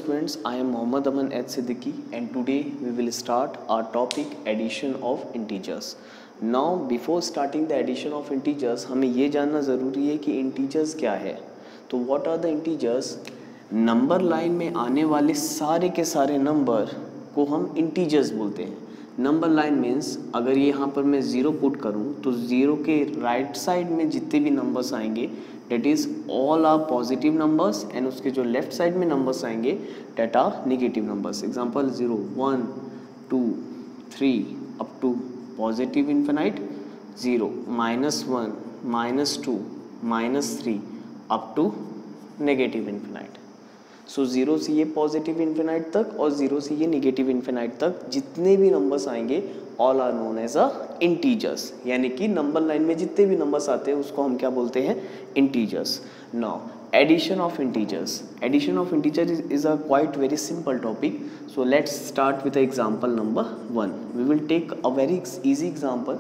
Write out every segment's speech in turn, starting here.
students, I am Mohammad Aman at Siddiqui and today we will start our topic addition of integers. Now before starting the addition of integers हमें ये जानना ज़रूरी है कि integers क्या है. तो what are the integers? Number line में आने वाले सारे के सारे नंबर को हम integers बोलते हैं. नंबर लाइन मीन्स अगर ये यहाँ पर मैं ज़ीरो पुट करूँ तो ज़ीरो के राइट साइड में जितने भी नंबर्स आएंगे that is all are positive numbers and उसके जो लेफ्ट साइड में नंबर्स आएंगे that are negative numbers. Example 0 1 2 3 up to positive infinite, 0 -1 -2 -3 up to negative infinite. So zero से ये पॉजिटिव इन्फिनाइट तक और ज़ीरो से ये नेगेटिव इन्फिनाइट तक जितने भी नंबर्स आएंगे all are known as a integers. यानी कि नंबर लाइन में जितने भी नंबर्स आते हैं उसको हम क्या बोलते हैं? Integers. Now addition of integers. Addition of integer is a quite very simple topic. So let's start with example number 1. We will take a very easy example.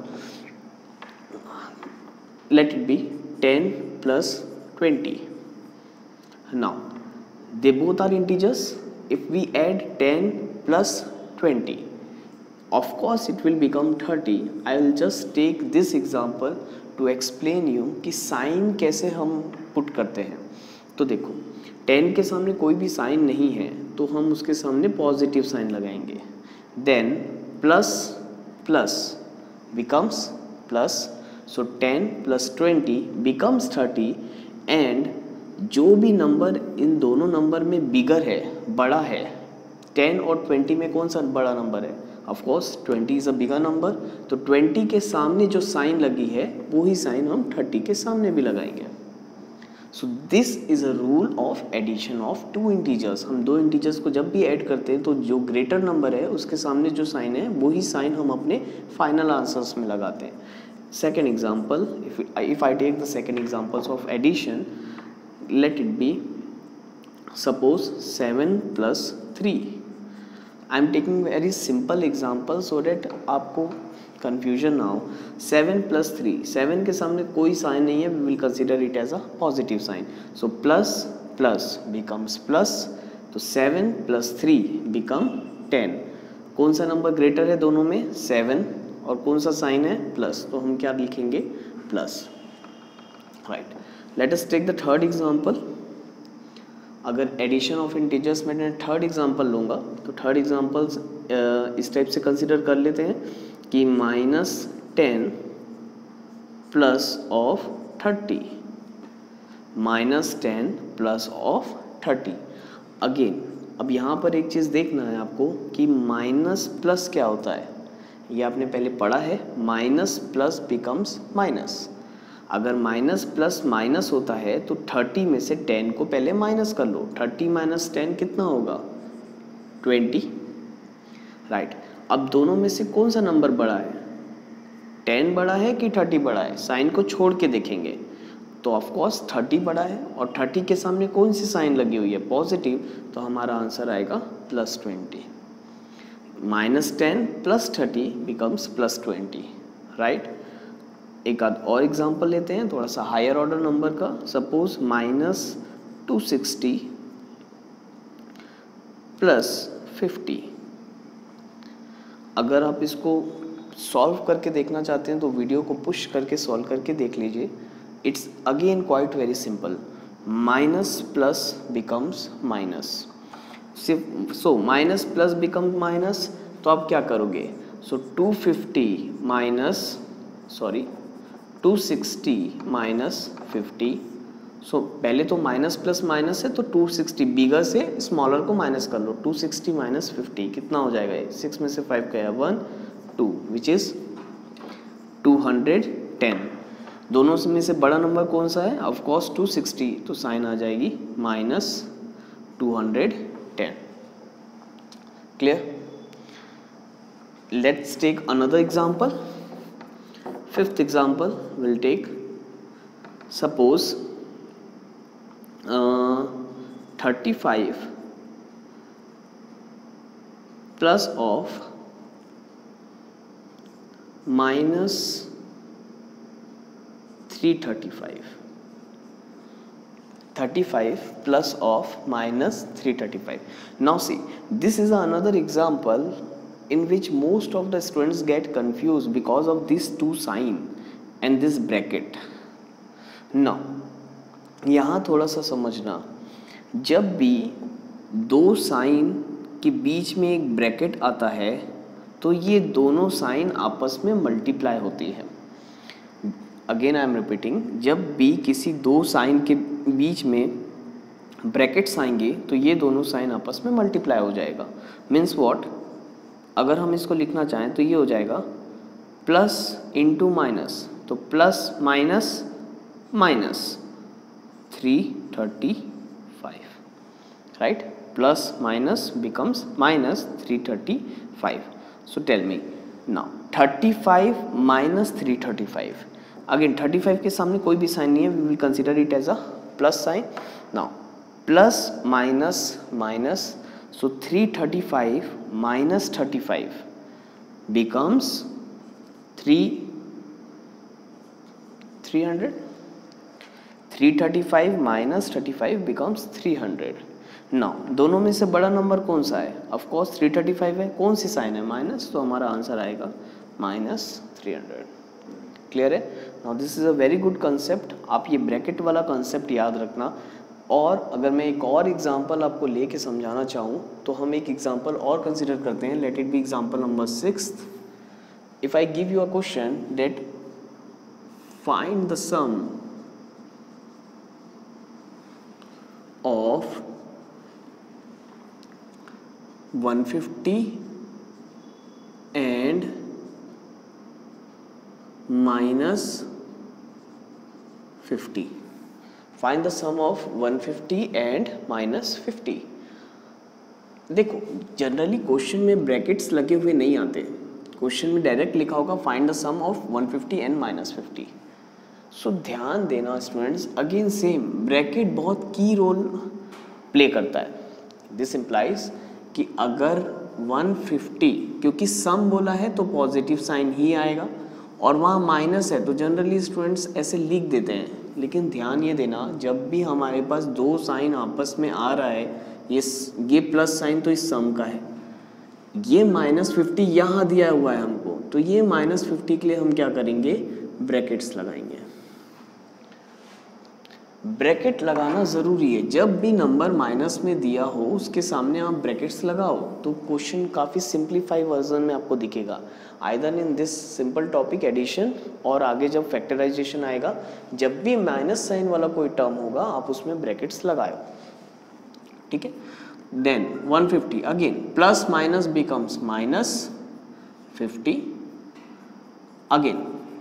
Let it be 10 + 20. Now they both are integers. If we add 10 plus 20, of course it will become 30. I will just take this example to explain you कि sign कैसे हम put करते हैं. तो देखो 10 के सामने कोई भी साइन नहीं है तो हम उसके सामने पॉजिटिव साइन लगाएंगे. Then plus plus becomes plus. So 10 + 20 becomes 30 and जो भी नंबर इन दोनों नंबर में बिगर है, बड़ा है, 10 और 20 में कौन सा बड़ा नंबर है? Of course 20 is a bigger number. तो 20 के सामने जो साइन लगी है वो ही साइन हम 30 के सामने भी लगाएंगे. So this is a rule of addition of two integers. हम दो इंटीजर्स को जब भी ऐड करते हैं तो जो ग्रेटर नंबर है उसके सामने जो साइन है वही साइन हम अपने फाइनल आंसर्स में लगाते हैं. Second example, if I take the second examples of addition, let it be suppose 7 + 3. I am taking very simple example so that आपको confusion ना हो. 7 + 3, 7 के सामने कोई साइन नहीं है, we will consider it as a positive sign. So plus plus becomes plus. तो 7 + 3 become 10. कौन सा नंबर ग्रेटर है दोनों में? 7. और कौन सा साइन है? प्लस. तो हम क्या लिखेंगे? Plus. Right. Let us take the third example. अगर एडिशन ऑफ इंटीजर्स में मैं थर्ड एग्जाम्पल लूँगा तो थर्ड एग्जाम्पल्स इस टाइप से कंसिडर कर लेते हैं कि -10 + 30 -10 + 30. अगेन अब यहाँ पर एक चीज़ देखना है आपको कि माइनस प्लस क्या होता है. ये आपने पहले पढ़ा है, माइनस प्लस बिकम्स माइनस. अगर माइनस प्लस माइनस होता है तो 30 में से 10 को पहले माइनस कर लो. 30 - 10 कितना होगा? 20. राइट. अब दोनों में से कौन सा नंबर बड़ा है? 10 बड़ा है कि 30 बड़ा है? साइन को छोड़ के देखेंगे तो ऑफ कोर्स 30 बड़ा है और 30 के सामने कौन सी साइन लगी हुई है? पॉजिटिव. तो हमारा आंसर आएगा +20. -10 + 30 becomes +20. राइट. एक आध और एग्जांपल लेते हैं थोड़ा सा हायर ऑर्डर नंबर का. सपोज -260 + 50. अगर आप इसको सॉल्व करके देखना चाहते हैं तो वीडियो को पुश करके सॉल्व करके देख लीजिए. It's again quite very simple. Minus plus becomes minus. So minus plus become minus. तो आप क्या करोगे? सो 260 - 50. सो पहले तो माइनस प्लस माइनस है तो 260 बिगर से स्मॉलर को माइनस कर लो. 260 - 50 कितना हो जाएगा? 6 में से 5 गया 1 2 विच इज़ 210. दोनों में से बड़ा नंबर कौन सा है? Of course 260. तो साइन आ जाएगी -210. Clear. Let's take another example. Fifth example will take suppose 35 plus of -335. 35 plus of minus 335. Now see, this is another example in which most of the students get confused because of these two sign and this bracket. Now यहाँ थोड़ा सा समझना, जब भी दो sign के बीच में एक ब्रैकेट आता है तो ये दोनों साइन आपस में मल्टीप्लाई होती है। अगेन आई एम रिपीटिंग, जब भी किसी दो साइन के बीच में ब्रैकेट्स आएंगे तो ये दोनों साइन आपस में मल्टीप्लाई हो जाएगा। मीन्स व्हाट, अगर हम इसको लिखना चाहें तो ये हो जाएगा प्लस इंटू माइनस, तो plus minus minus 335, right? Plus minus becomes minus 335. So tell me now 35 minus 335. Again 35 के सामने कोई भी साइन नहीं है, we will consider it as a plus sign. Now plus minus minus, so 335 minus 35 becomes 300. 335 minus 35 becomes 300. Now दोनों में से बड़ा नंबर कौन सा है? ऑफ कोर्स 335 है। कौन सी साइन है? माइनस, तो हमारा आंसर आएगा माइनस 300। क्लियर है? Now this is a very good concept. आप ये ब्रैकेट वाला कंसेप्ट याद रखना। और अगर मैं एक और एग्जांपल आपको लेके समझाना चाहूँ तो हम एक एग्जांपल और कंसिडर करते हैं। Let it be example number 6। If I give you a question that find the sum of 150 and minus 50. Find the sum of 150 and minus 50. देखो जनरली क्वेश्चन में ब्रैकेट्स लगे हुए नहीं आते। क्वेश्चन में डायरेक्ट लिखा होगा find the sum of 150 and minus 50। सो ध्यान देना स्टूडेंट्स, अगेन सेम ब्रैकेट बहुत की रोल प्ले करता है। दिस इम्प्लाइज कि अगर 150, क्योंकि सम बोला है तो पॉजिटिव साइन ही आएगा, और वहाँ माइनस है तो जनरली स्टूडेंट्स ऐसे लिख देते हैं। लेकिन ध्यान ये देना, जब भी हमारे पास दो साइन आपस में आ रहा है, ये प्लस साइन तो इस सम का है, ये माइनस 50 यहाँ दिया हुआ है हमको, तो ये माइनस 50 के लिए हम क्या करेंगे? ब्रैकेट्स लगाएंगे। ब्रैकेट लगाना ज़रूरी है। जब भी नंबर माइनस में दिया हो उसके सामने आप ब्रैकेट्स लगाओ तो क्वेश्चन काफ़ी सिंप्लीफाई वर्जन में आपको दिखेगा, either in this simple topic addition, और आगे जब फैक्टराइजेशन आएगा, जब भी माइनस साइन वाला कोई टर्म होगा आप उसमें ब्रैकेट्स लगाओ। ठीक है? Then 150 again plus minus becomes minus 50। Again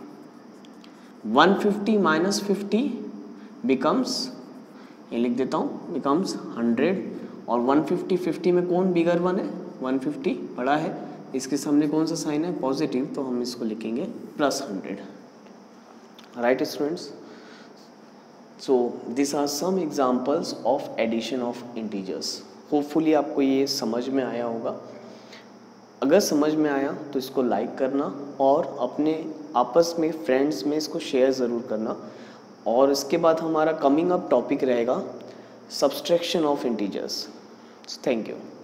150 minus 50 becomes, ये लिख देता हूँ, बिकम्स 100। और 150 50 में कौन बिगर वन है? 150 बड़ा है, इसके सामने कौन सा साइन है? पॉजिटिव, तो हम इसको लिखेंगे plus 100। Right students? So this are some examples of addition of integers. Hopefully आपको ये समझ में आया होगा। अगर समझ में आया तो इसको लाइक करना और अपने आपस में फ्रेंड्स में इसको शेयर ज़रूर करना। और इसके बाद हमारा कमिंग अप टॉपिक रहेगा subtraction of integers. Thank you.